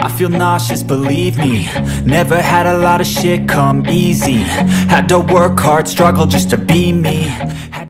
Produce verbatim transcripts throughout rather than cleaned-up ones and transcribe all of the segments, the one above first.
I feel nauseous, believe me. Never had a lot of shit come easy. Had to work hard, struggle just to be me. Had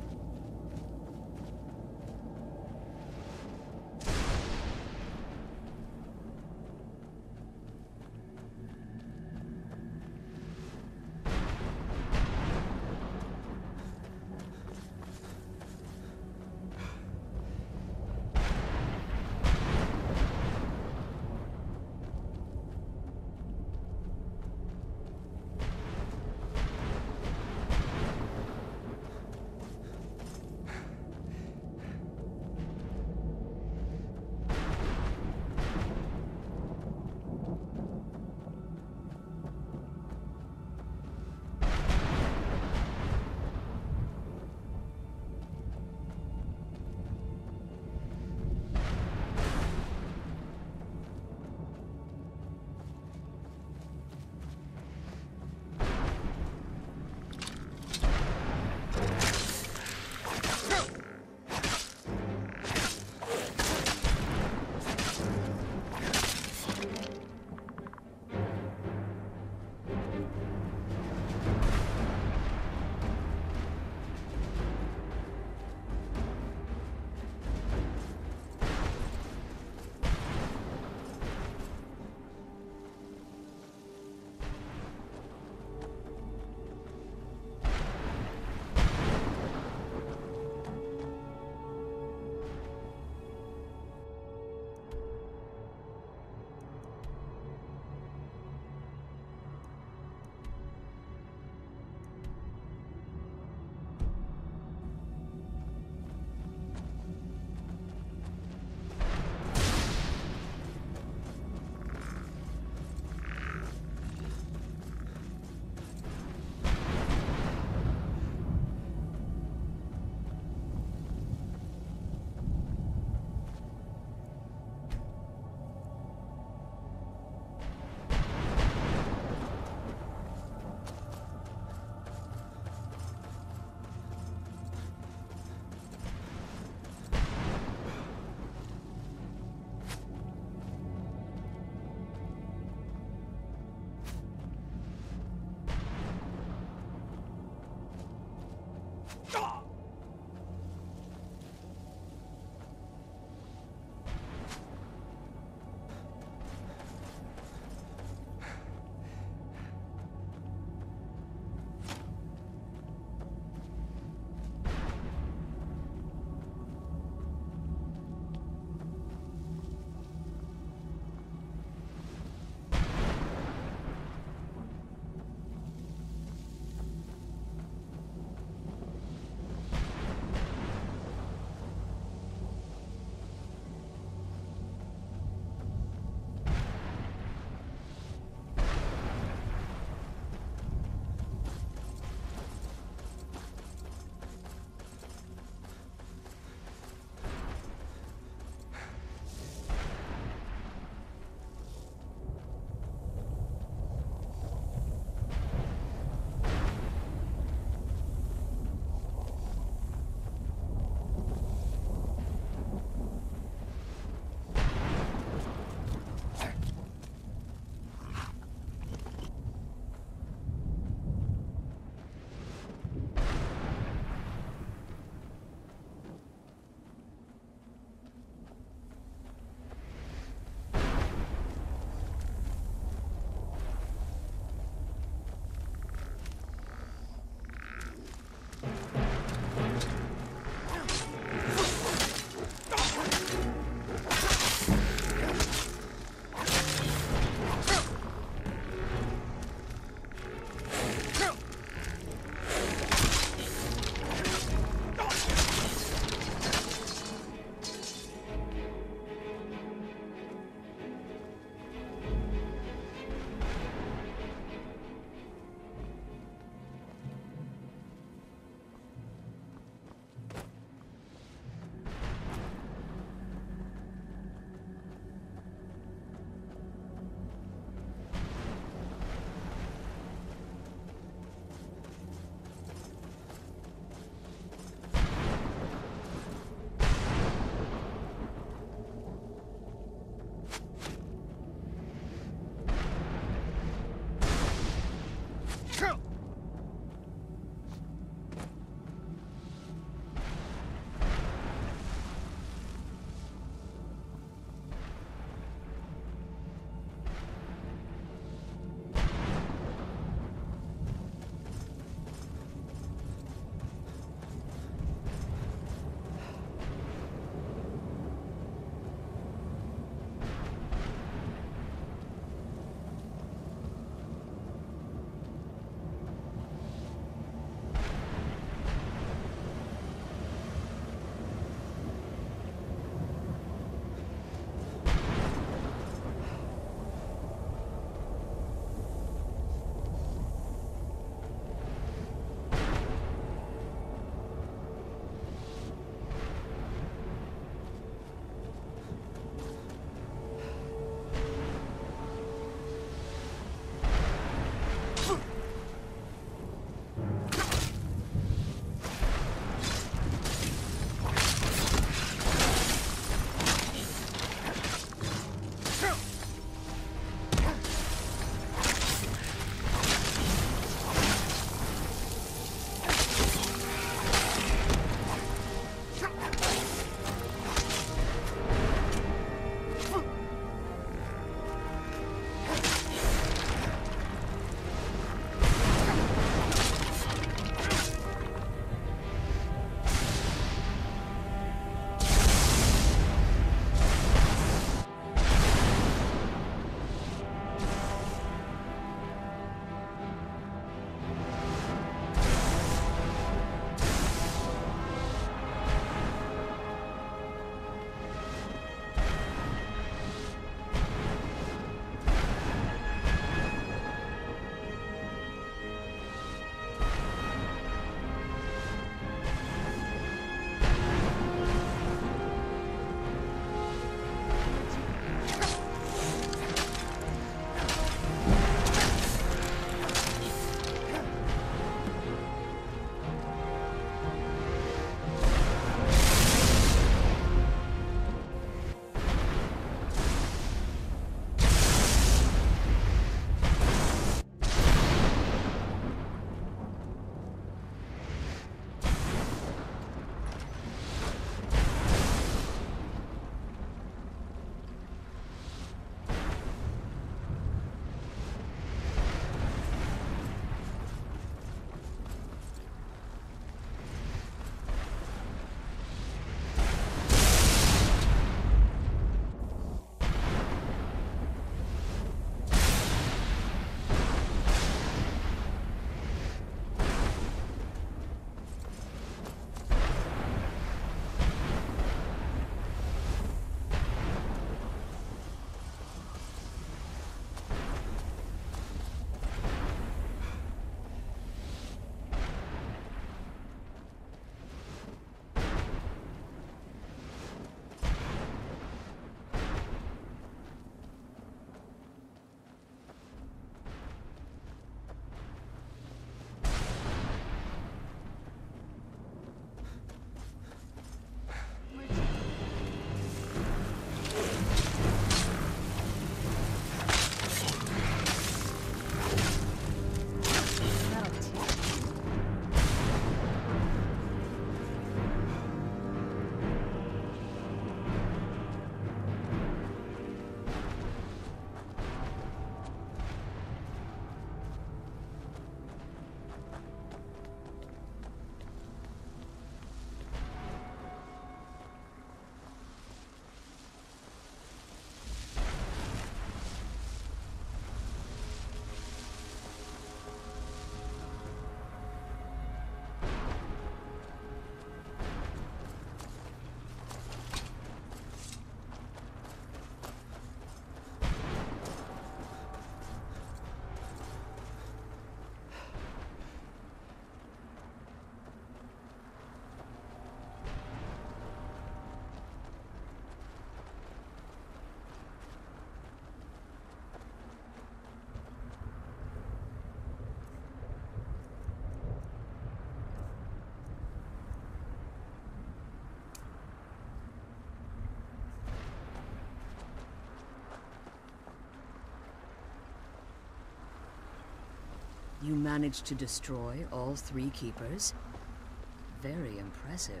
You managed to destroy all three keepers? Very impressive.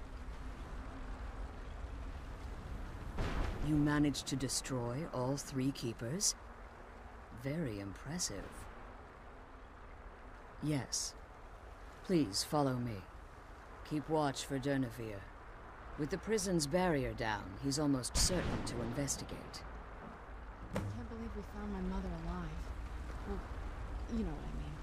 You managed to destroy all three keepers? Very impressive. Yes. Please follow me. Keep watch for Durnevere. With the prison's barrier down, he's almost certain to investigate. I can't believe we found my mother alive. Well, you know what I mean.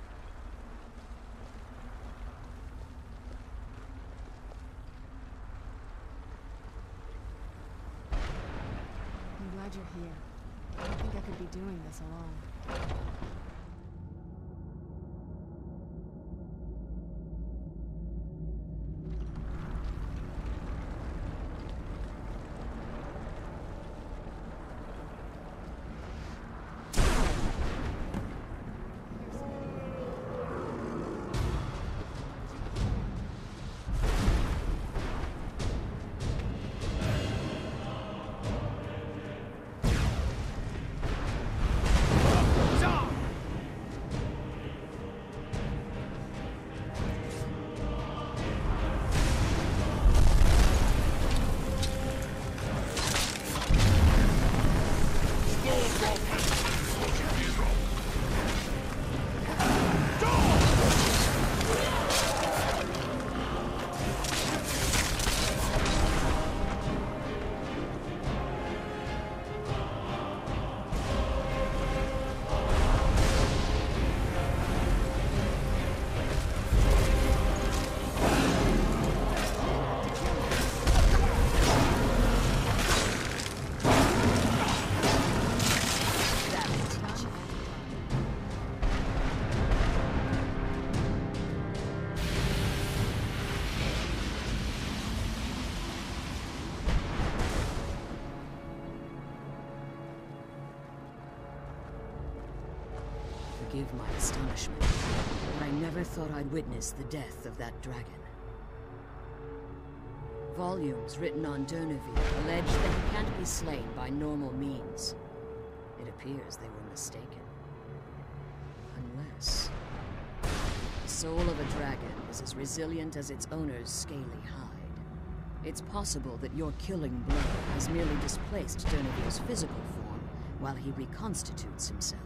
I'm glad you're here. I don't think I could be doing this alone. Forgive my astonishment, but I never thought I'd witness the death of that dragon. Volumes written on Durnevere allege that he can't be slain by normal means. It appears they were mistaken. Unless... the soul of a dragon is as resilient as its owner's scaly hide. It's possible that your killing blow has merely displaced Durnevere's physical form while he reconstitutes himself.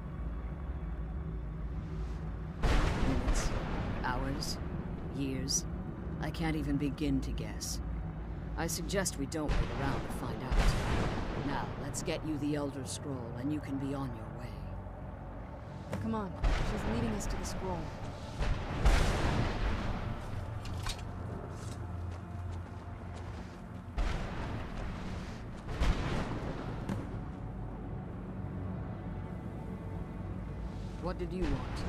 Minutes, hours, years. I can't even begin to guess. I suggest we don't wait around to find out. Now, let's get you the Elder Scroll and you can be on your way. Come on, she's leading us to the scroll. What did you want?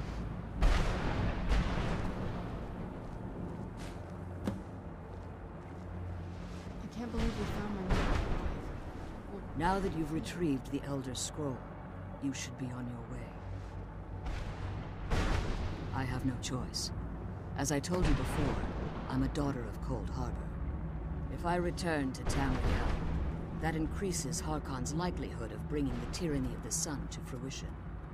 I can't believe we found my mother alive. Well, Now that you've retrieved the Elder Scroll, you should be on your way. I have no choice. As I told you before, I'm a daughter of Cold Harbor. If I return to Tamriel, that increases Harkon's likelihood of bringing the tyranny of the sun to fruition.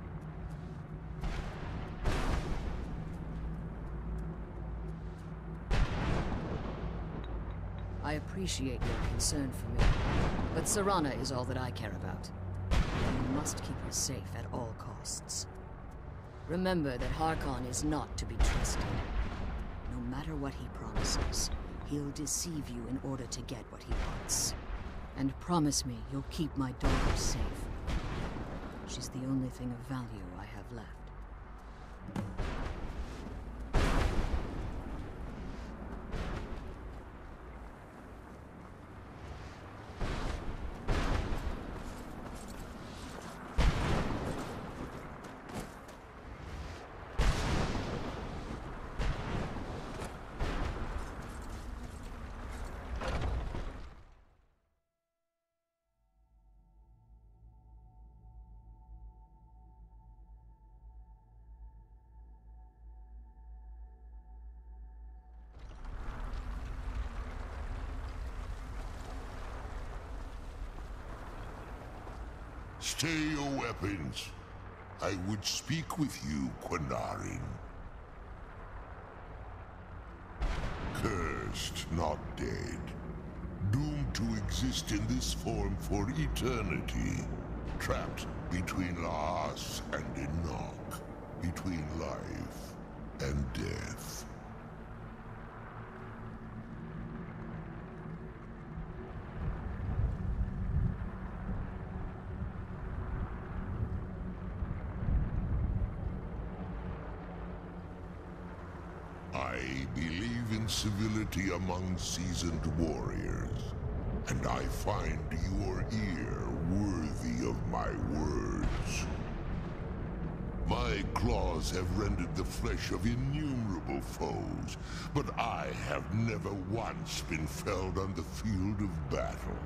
I appreciate your concern for me, but Serana is all that I care about. You must keep her safe at all costs. Remember that Harkon is not to be trusted. No matter what he promises, he'll deceive you in order to get what he wants. And promise me you'll keep my daughter safe. She's the only thing of value I have left. Stay your weapons. I would speak with you, Qunnarin. Cursed, not dead. Doomed to exist in this form for eternity. Trapped between Laas and Enoch. Between life and death. I believe in civility among seasoned warriors, and I find your ear worthy of my words. My claws have rended the flesh of innumerable foes, but I have never once been felled on the field of battle.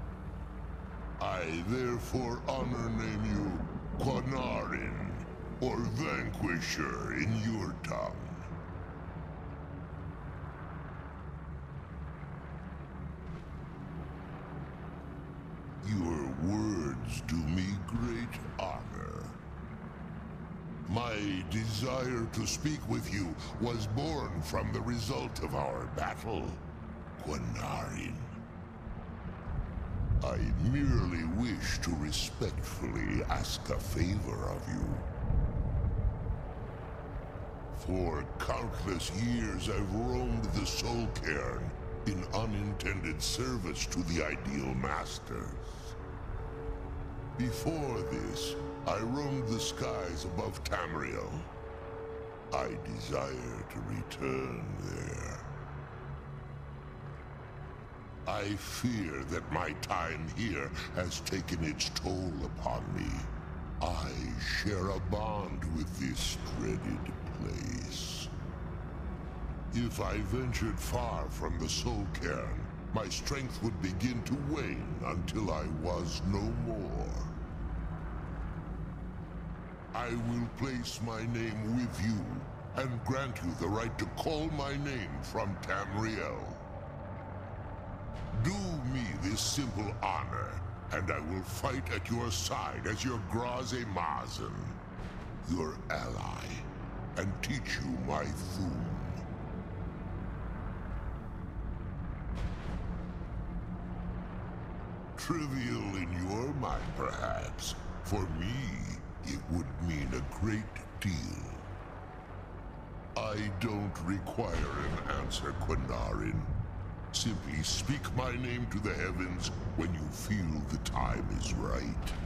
I therefore honor name you Qunnarin, or Vanquisher in your tongue. Your words do me great honor. My desire to speak with you was born from the result of our battle, Qunnarin. I merely wish to respectfully ask a favor of you. For countless years I've roamed the Soul Cairn in unintended service to the Ideal Masters. Before this, I roamed the skies above Tamriel. I desire to return there. I fear that my time here has taken its toll upon me. I share a bond with this dreaded place. If I ventured far from the Soul Cairn, my strength would begin to wane until I was no more. I will place my name with you, and grant you the right to call my name from Tamriel. Do me this simple honor, and I will fight at your side as your Graze Mazen, your ally, and teach you my Thu'um. Trivial in your mind, perhaps. For me, it would mean a great deal. I don't require an answer, Qunnarin. Simply speak my name to the heavens when you feel the time is right.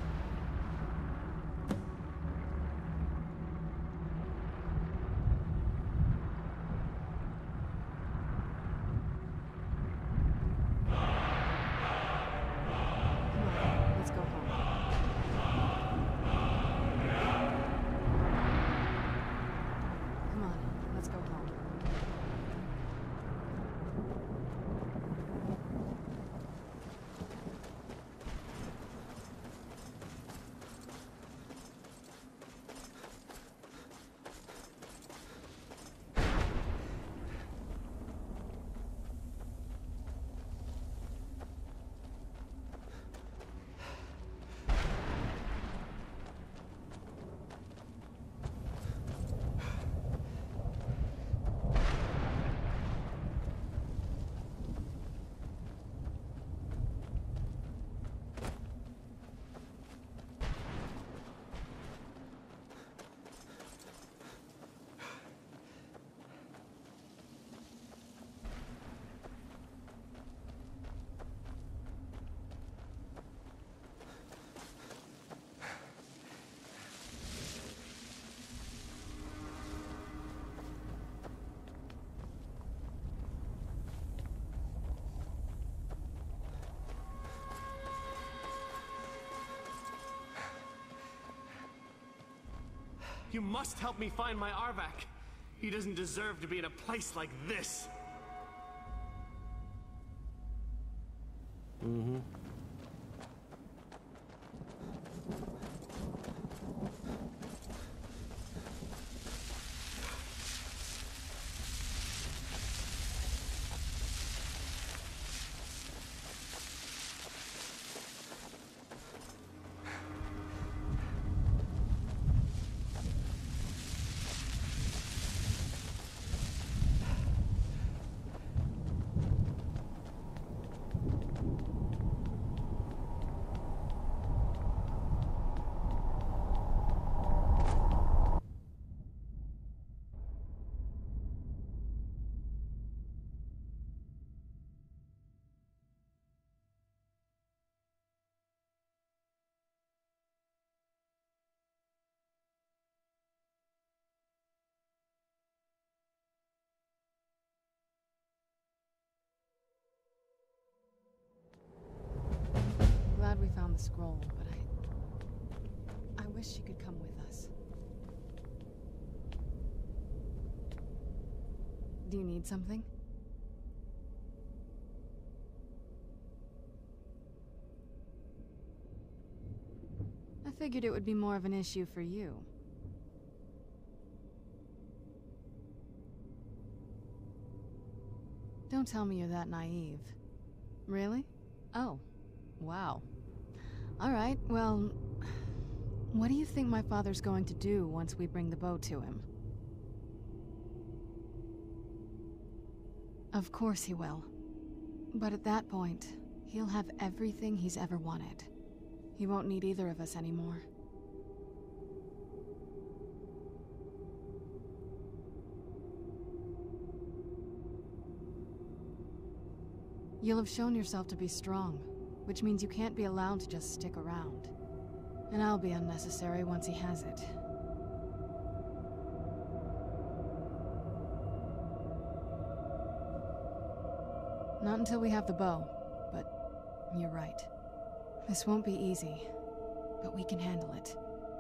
You must help me find my Arvak. He doesn't deserve to be in a place like this. Mm-hmm. the scroll, but I... I wish she could come with us. Do you need something? I figured it would be more of an issue for you. Don't tell me you're that naive. Really? Oh. Wow. Alright, well... What do you think my father's going to do once we bring the bow to him? Of course he will. But at that point, he'll have everything he's ever wanted. He won't need either of us anymore. You'll have shown yourself to be strong, which means you can't be allowed to just stick around. And I'll be unnecessary once he has it. Not until we have the bow, but you're right. This won't be easy, but we can handle it.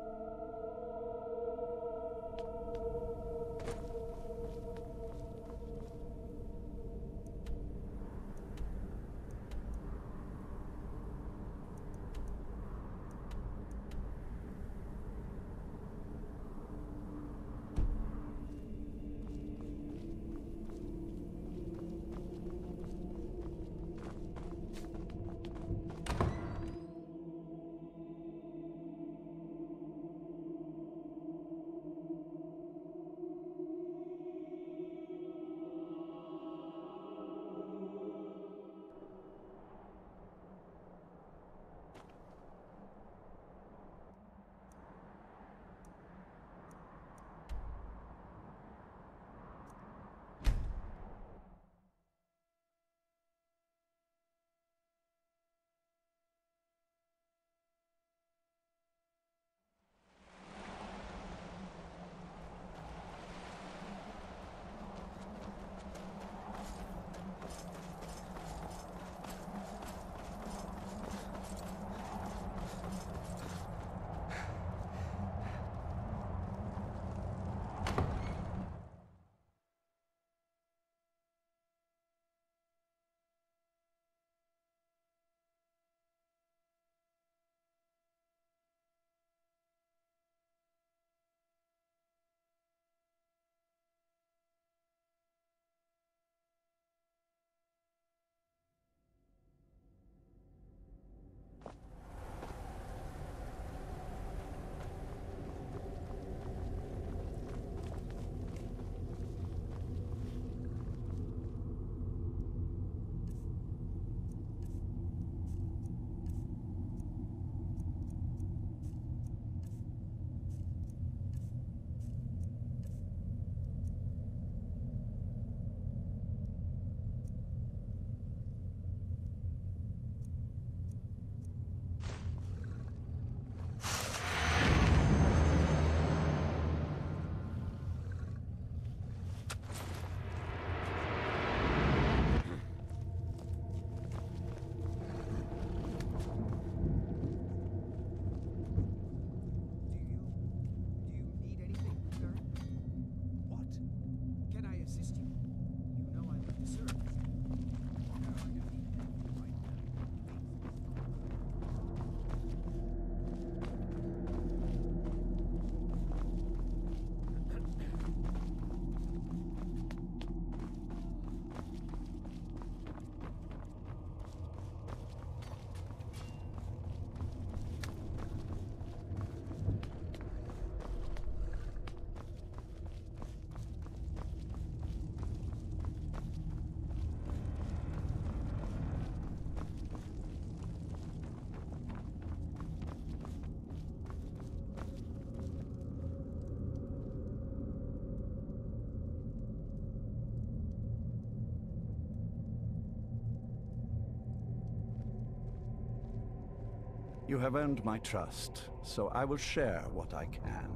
You have earned my trust, so I will share what I can.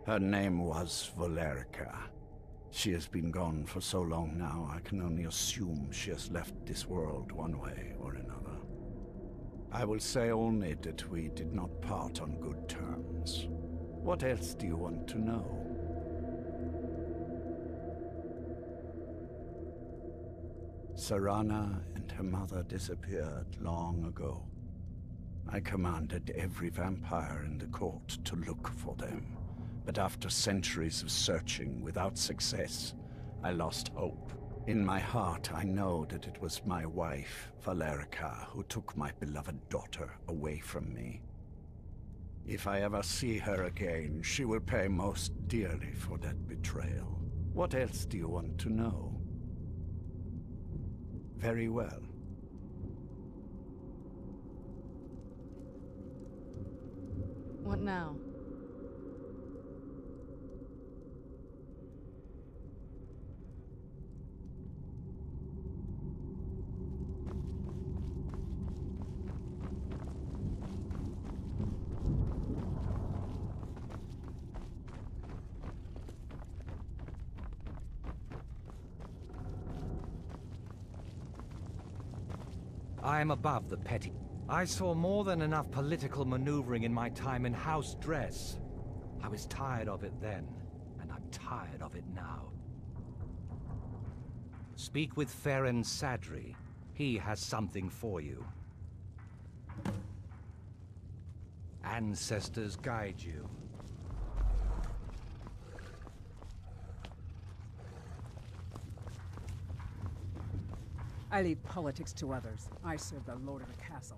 Her name was Valerica. She has been gone for so long now, I can only assume she has left this world one way or another. I will say only that we did not part on good terms. What else do you want to know? Serana and her mother disappeared long ago. I commanded every vampire in the court to look for them, but after centuries of searching without success, I lost hope. In my heart, I know that it was my wife, Valerica, who took my beloved daughter away from me. If I ever see her again, she will pay most dearly for that betrayal. What else do you want to know? Very well. What now? I am above the petty. I saw more than enough political maneuvering in my time in House Dress. I was tired of it then, and I'm tired of it now. Speak with Ferren Sadri. He has something for you. Ancestors guide you. I leave politics to others. I serve the Lord of the Castle.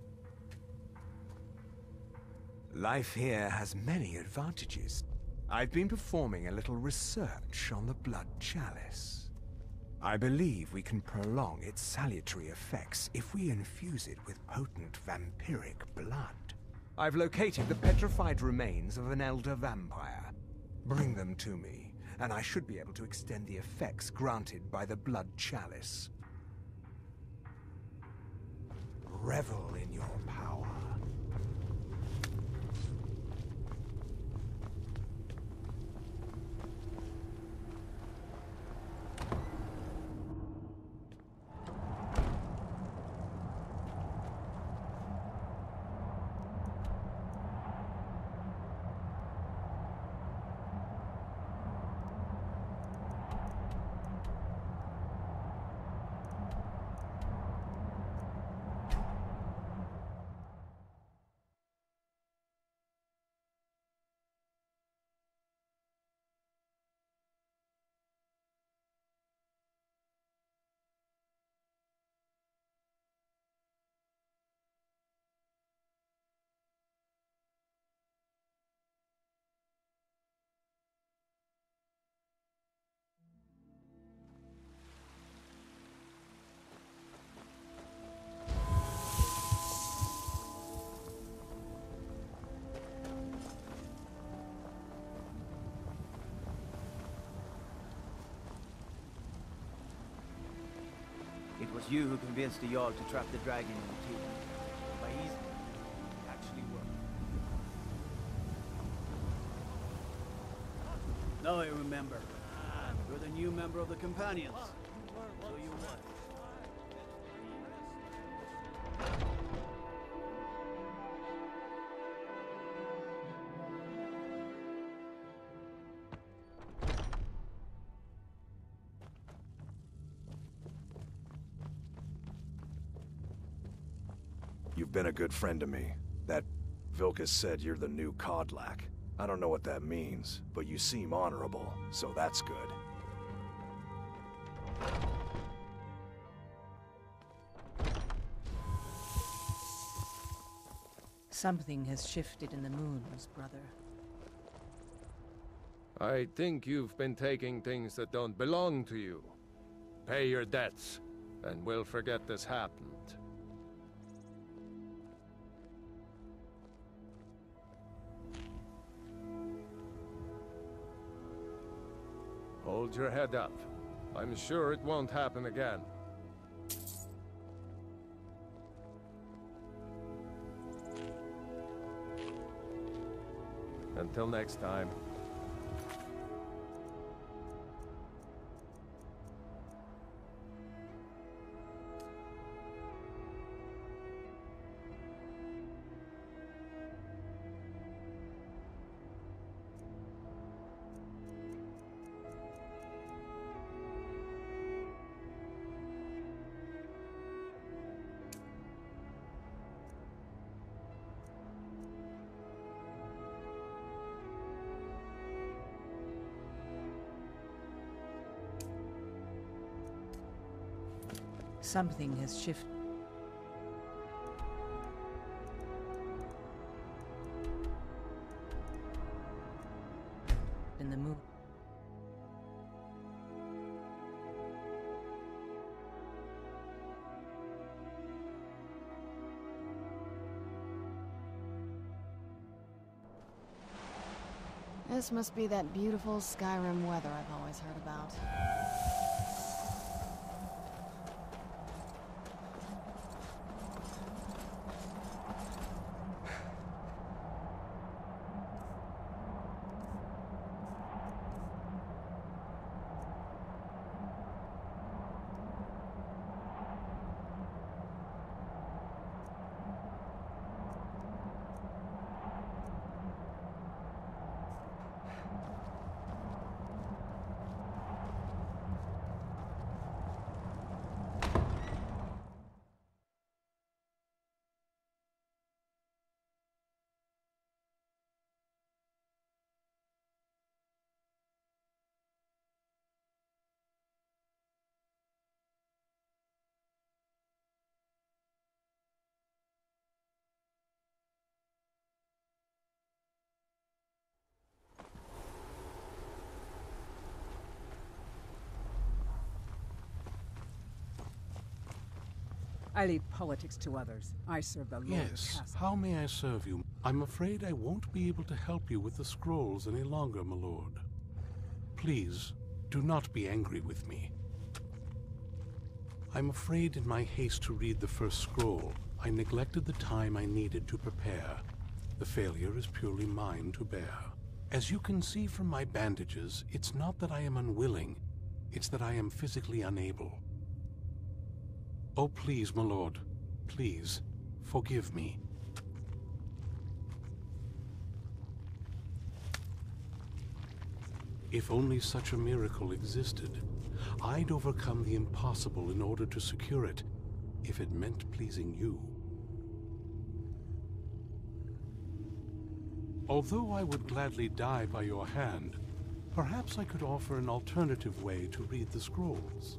Life here has many advantages. I've been performing a little research on the Blood Chalice. I believe we can prolong its salutary effects if we infuse it with potent vampiric blood. I've located the petrified remains of an elder vampire. Bring them to me, and I should be able to extend the effects granted by the Blood Chalice. Revel in your power. It was you who convinced the Jarl to trap the dragon in the tomb. By easy, it actually worked. Now I remember. You're the new member of the Companions. So you what? You've been a good friend to me. That Vilkas said you're the new Kodlak. I don't know what that means, but you seem honorable, so that's good. Something has shifted in the moons, brother. I think you've been taking things that don't belong to you. Pay your debts, and we'll forget this happened. Hold your head up. I'm sure it won't happen again. Until next time. Something has shifted. In the moon. This must be that beautiful Skyrim weather I've always heard about. I leave politics to others. I serve the Lord Yes, Castle. how may I serve you? I'm afraid I won't be able to help you with the scrolls any longer, my lord. Please, do not be angry with me. I'm afraid in my haste to read the first scroll, I neglected the time I needed to prepare. The failure is purely mine to bear. As you can see from my bandages, it's not that I am unwilling, it's that I am physically unable. Oh, please, my lord, please, forgive me. If only such a miracle existed, I'd overcome the impossible in order to secure it, if it meant pleasing you. Although I would gladly die by your hand, perhaps I could offer an alternative way to read the scrolls.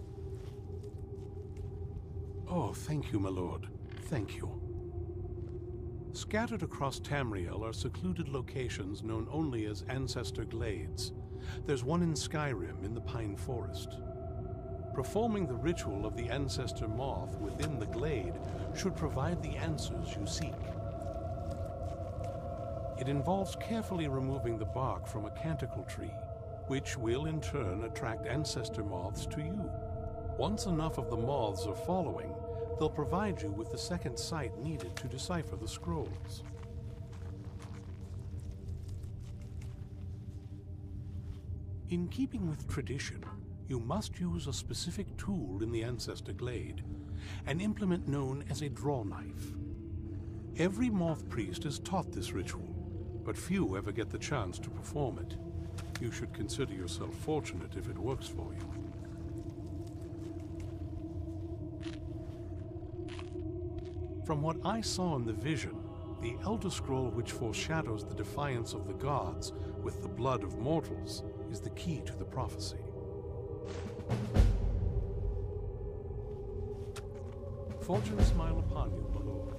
Oh, thank you, my lord. Thank you. Scattered across Tamriel are secluded locations known only as Ancestor Glades. There's one in Skyrim in the Pine Forest. Performing the ritual of the Ancestor Moth within the glade should provide the answers you seek. It involves carefully removing the bark from a canticle tree, which will in turn attract Ancestor Moths to you. Once enough of the moths are following, they'll provide you with the second sight needed to decipher the scrolls. In keeping with tradition, you must use a specific tool in the Ancestor Glade, an implement known as a draw knife. Every moth priest is taught this ritual, but few ever get the chance to perform it. You should consider yourself fortunate if it works for you. From what I saw in the vision, the Elder Scroll which foreshadows the defiance of the gods with the blood of mortals is the key to the prophecy. Fortune smile upon you, my lord.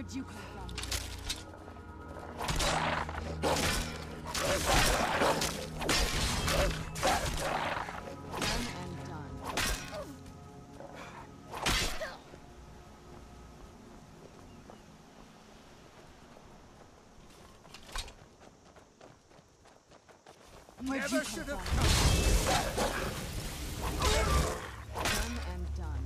Where'd you come from? Done and done. Where'd you come from? Done and done.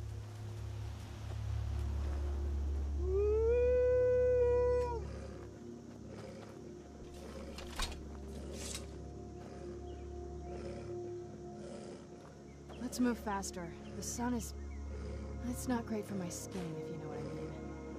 Let's move faster. The sun is... It's not great for my skin, if you know what I mean.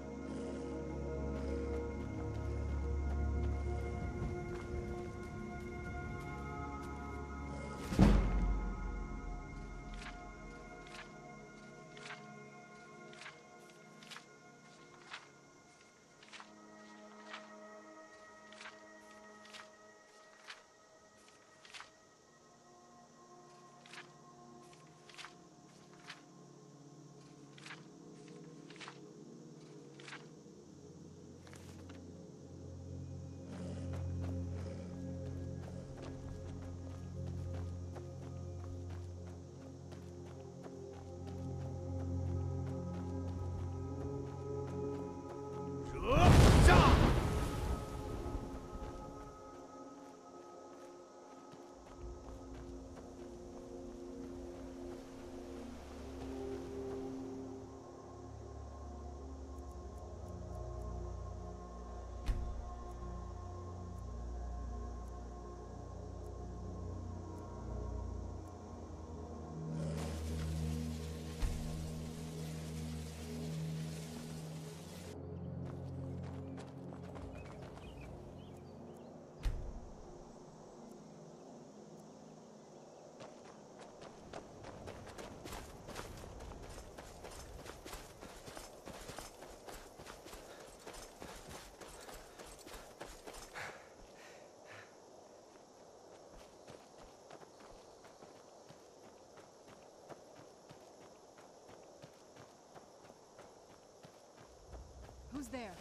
Who's there?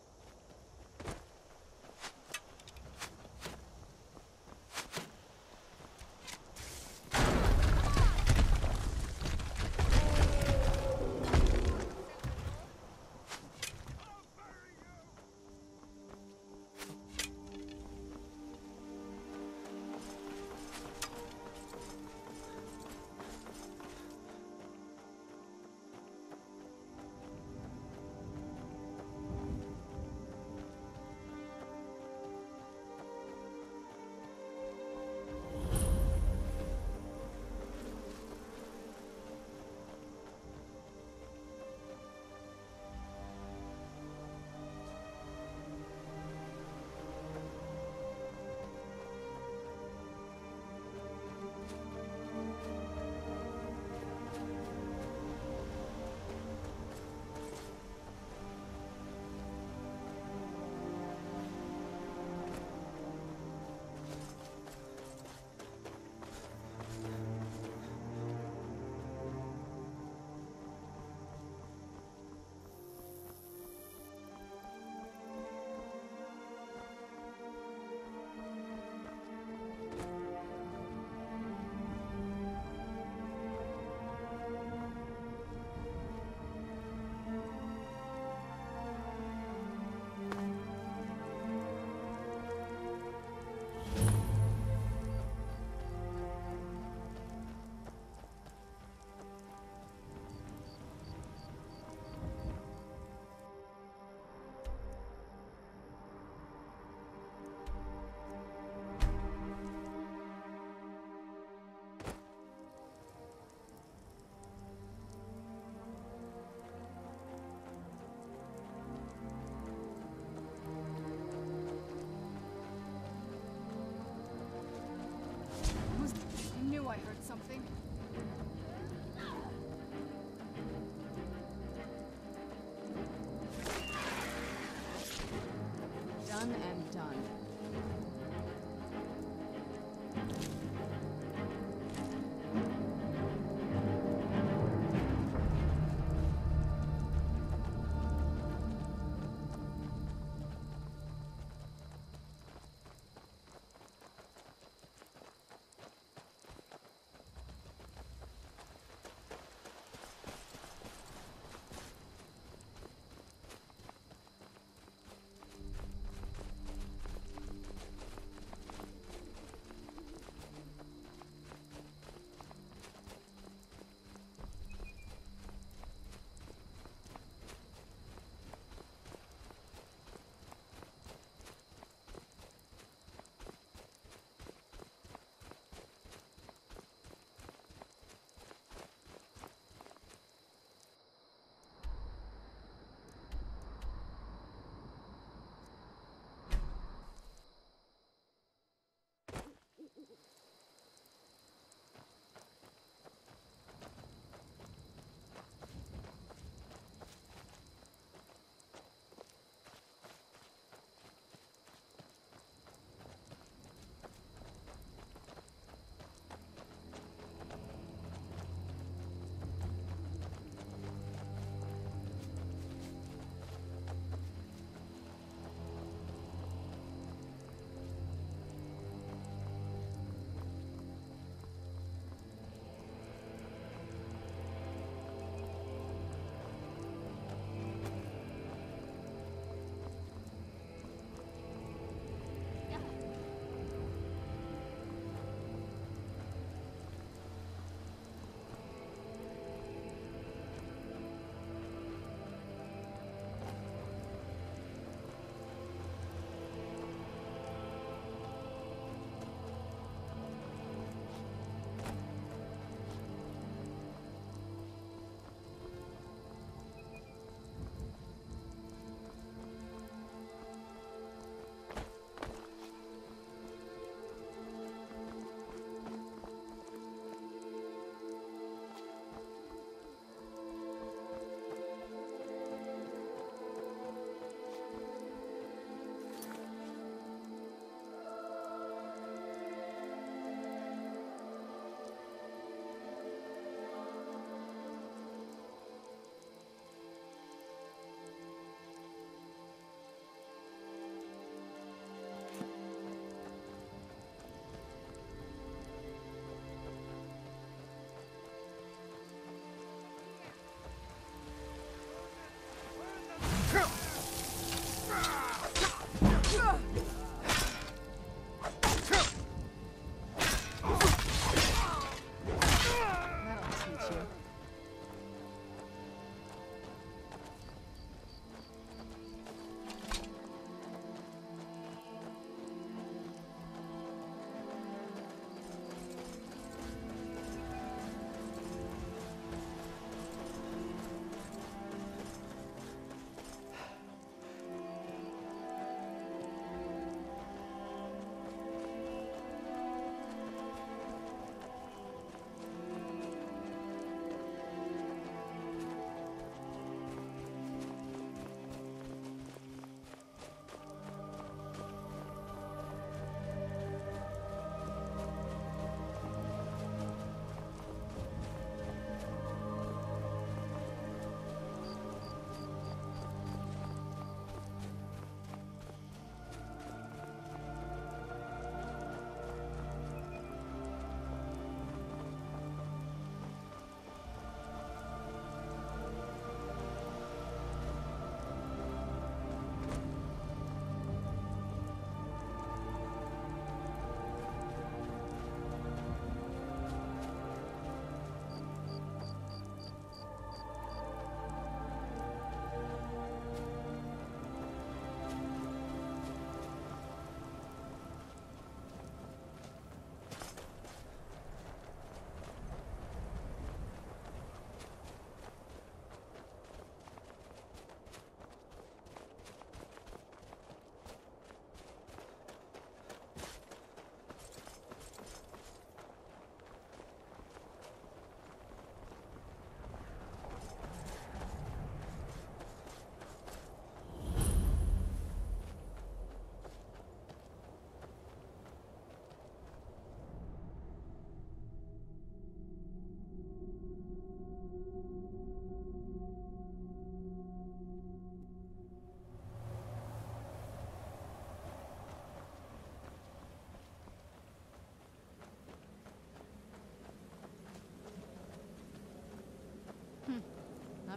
I heard something. Done and done.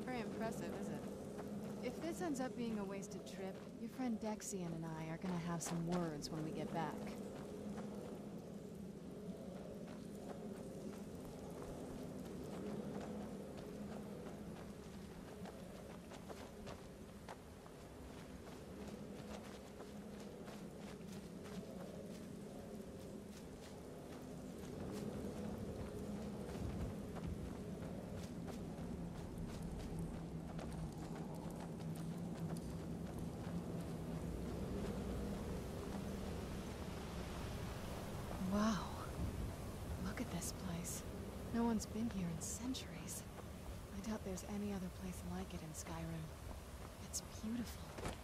Not very impressive, is it? If this ends up being a wasted trip, your friend Dexian and I are gonna have some words when we get back. Wow. Look at this place. No one's been here in centuries. I doubt there's any other place like it in Skyrim. It's beautiful.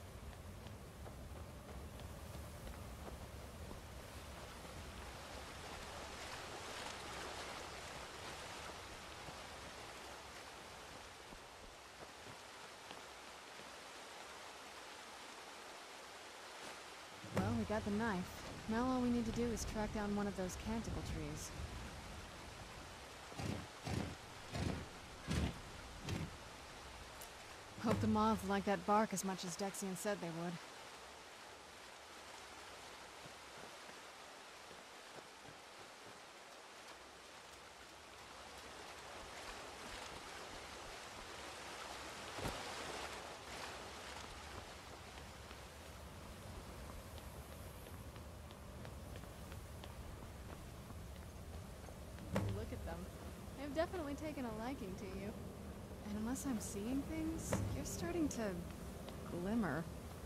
Well, we got the knife. Now all we need to do is track down one of those canticle trees. Hope the moths like that bark as much as Dexian said they would. Look at them. They've definitely taken a liking to you. And unless I'm seeing things, you're starting to glimmer.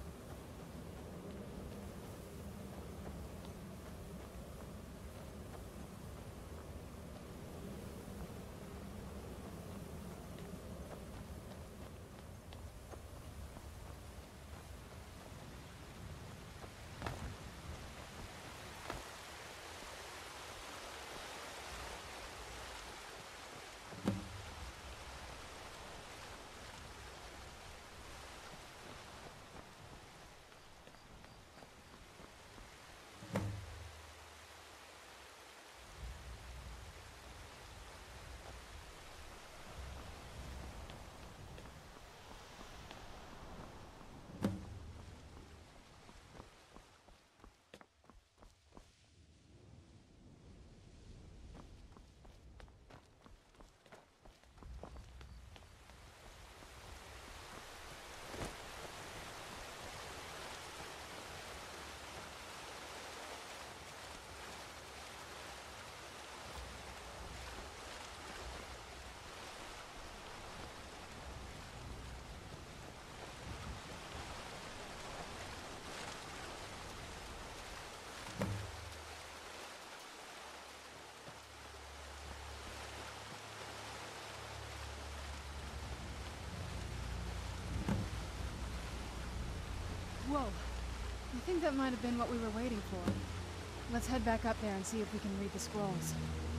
Whoa. I think that might have been what we were waiting for. Let's head back up there and see if we can read the scrolls.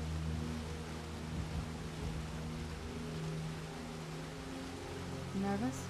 Nervous?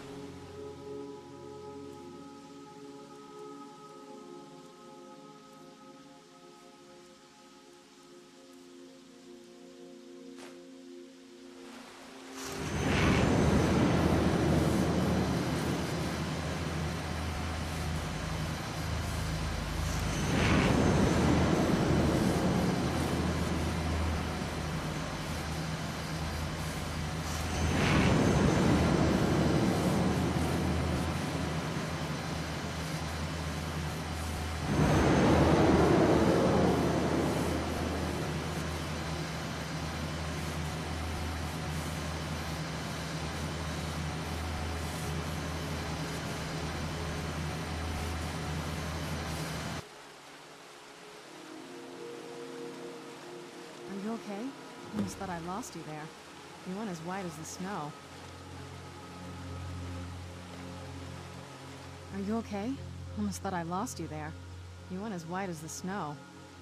Are you okay? I almost thought I lost you there. You went as white as the snow. Are you okay? Almost thought I lost you there. You went as white as the snow.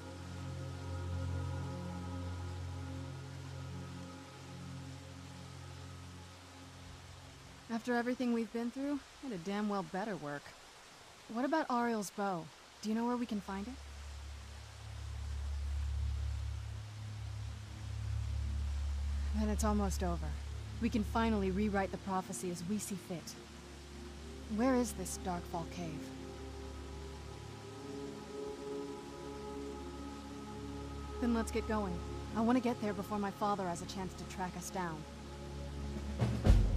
After everything we've been through, it'd damn well better work. What about Ariel's bow? Do you know where we can find it? Then it's almost over. We can finally rewrite the prophecy as we see fit. Where is this Darkfall cave? Then let's get going. I want to get there before my father has a chance to track us down.